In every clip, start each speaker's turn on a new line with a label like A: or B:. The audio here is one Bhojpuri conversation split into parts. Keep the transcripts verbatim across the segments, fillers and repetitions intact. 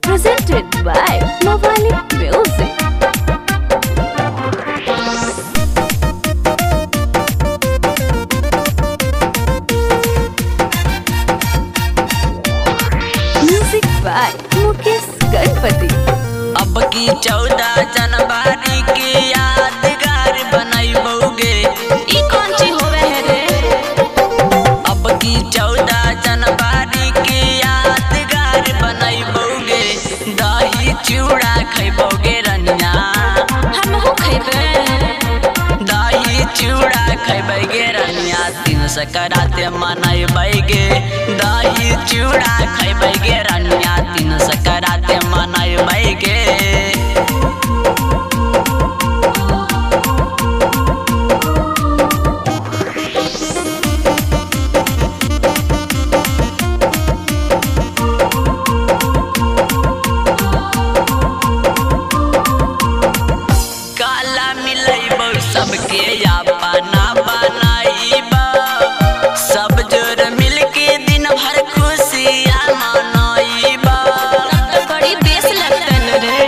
A: presented by Mawali Music. Music by Mukesh Ganpati.
B: अब की चौदह जनवरी की यादगार बनाइबोगे।
A: ई कौन ची होवे है रे?
B: अब की चौदह जनवरी की यादगार बनाइबोगे। दही चूड़ा खइबोगे रनिया।
A: हम हो खइबे।
B: दही चूड़ा खइबोगे रनिया। तीन सकराते मनाइबोगे। दही चूड़ा खइबोगे रनिया। तीन सकराते मनाइबोगे। काला मिलैबो सबके अपना बनाइबो। सब जोर मिलके दिन भर खुशियाँ मनाइबो।
A: तब तो बड़ी बेस लगतन रे।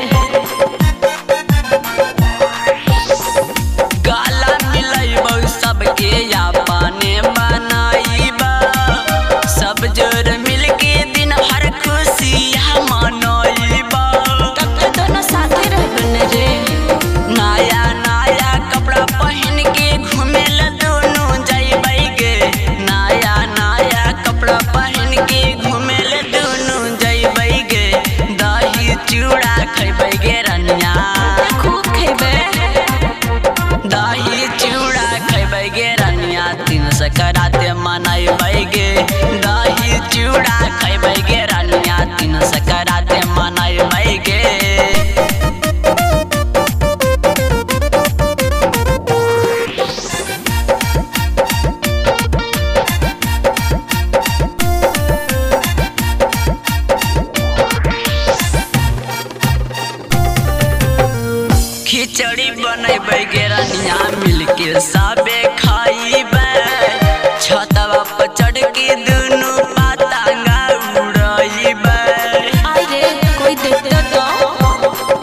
B: काला मिलैबो सबके अपने बनाइबो। सब जोर मिलके दिन भर खुशियाँ मनाइबो।
A: तब तो दोनों साथे रहबन रे।
B: नया नया कपड़ा पहन के घूमेल दोनों जाइबे। नया नया कपड़ा पहन के घूमेल दोनों जाइबे। दही चूड़ा खइबे रनिया।
A: खूब खइबे।
B: दही चूड़ा खइबे रनिया। तीन सकराते मनाइबे। दही चूड़ा खइबे रनिया। तीन सकराते मनाइबे। खिचड़ी बनैबे रनिया। मिलके सबे खाइबे। छतवा पर चढ़ के दुनू पतंगा उड़ाइबे।
A: आई रे कोई देखता तो।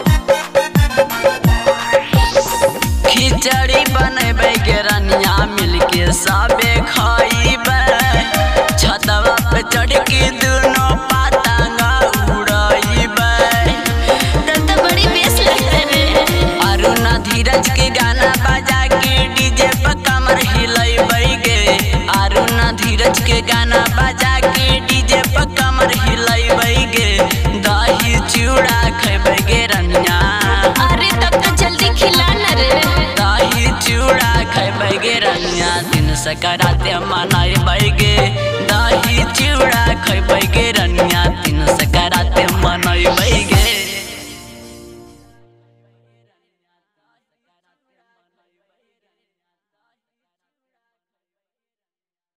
B: खिचड़ी बनैबे रनिया। मिलके सबे खाइबे। छतवा पे चढ़ के दुनू पतंगा उड़ाइबे।
A: तब तो बड़ी बेस लगते रे।
B: अरुणा धीरज के गाना बजा के डीजे पर कमर हिलाइबे। अरुणा धीरज के गाना बजा के डीजे पर कमर हिलाइबे। दही चूड़ा खइबे रनिया।
A: अरे तब तो जल्दी खिला न रे।
B: दही चूड़ा खइबे रनिया। दिन सकराते मनाइबे। दही चूड़ा